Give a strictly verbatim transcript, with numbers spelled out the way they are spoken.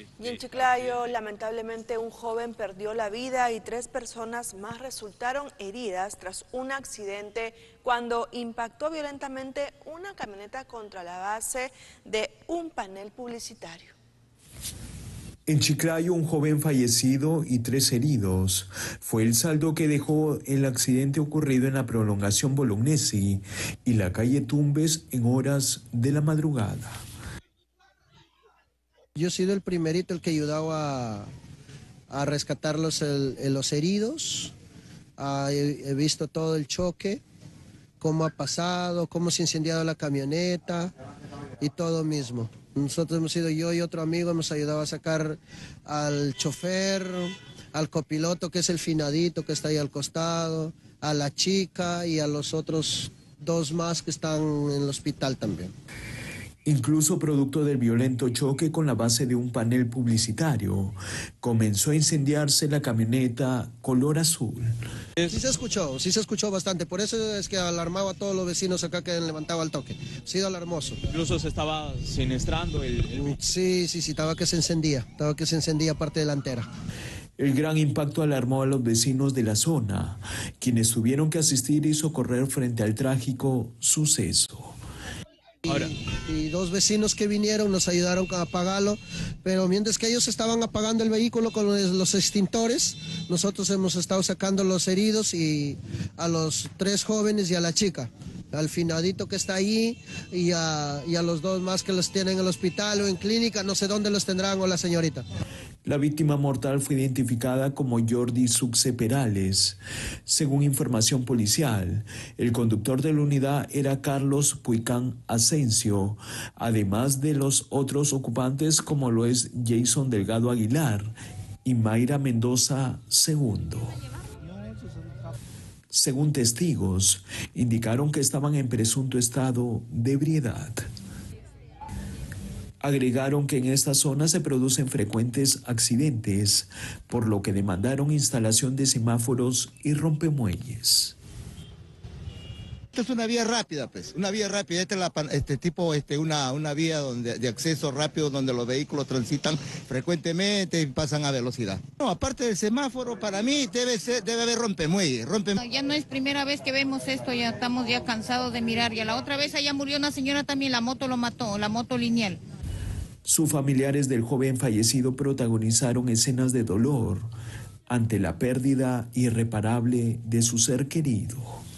Y en Chiclayo, lamentablemente, un joven perdió la vida y tres personas más resultaron heridas tras un accidente cuando impactó violentamente una camioneta contra la base de un panel publicitario. En Chiclayo, un joven fallecido y tres heridos. Fue el saldo que dejó el accidente ocurrido en la prolongación Bolognesi y la calle Tumbes en horas de la madrugada. Yo he sido el primerito el que ayudaba a, a rescatar los, el, los heridos. Ah, he, he visto todo el choque, cómo ha pasado, cómo se ha incendiado la camioneta y todo mismo. Nosotros hemos sido, yo y otro amigo, hemos ayudado a sacar al chofer, al copiloto, que es el finadito que está ahí al costado, a la chica y a los otros dos más que están en el hospital también. Incluso producto del violento choque con la base de un panel publicitario, comenzó a incendiarse la camioneta color azul. Sí se escuchó, sí se escuchó bastante, por eso es que alarmaba a todos los vecinos acá que levantaba el toque. Ha sido alarmoso. Incluso se estaba siniestrando el, el... Sí, sí, sí, estaba que se encendía, estaba que se encendía parte delantera. El gran impacto alarmó a los vecinos de la zona, quienes tuvieron que asistir y socorrer frente al trágico suceso. Ahora. Y, y dos vecinos que vinieron nos ayudaron a apagarlo, pero mientras que ellos estaban apagando el vehículo con los, los extintores, nosotros hemos estado sacando los heridos y a los tres jóvenes y a la chica, al finadito que está allí y a, y a los dos más que los tienen en el hospital o en clínica, no sé dónde los tendrán o la señorita. La víctima mortal fue identificada como Jordi Succe Perales. Según información policial, el conductor de la unidad era Carlos Puicán Asensio, además de los otros ocupantes como lo es Jason Delgado Aguilar y Mayra Mendoza segundo. Según testigos, indicaron que estaban en presunto estado de ebriedad. Agregaron que en esta zona se producen frecuentes accidentes, por lo que demandaron instalación de semáforos y rompemuelles. Esta es una vía rápida, pues, una vía rápida. Esta es la, este tipo, este, una, una vía donde, de acceso rápido donde los vehículos transitan frecuentemente y pasan a velocidad. No, aparte del semáforo, para mí debe ser, debe haber rompemuelles. Rompe... Ya no es primera vez que vemos esto, ya estamos ya cansados de mirar. Ya la otra vez allá murió una señora también, la moto lo mató, la moto lineal. Sus familiares del joven fallecido protagonizaron escenas de dolor ante la pérdida irreparable de su ser querido.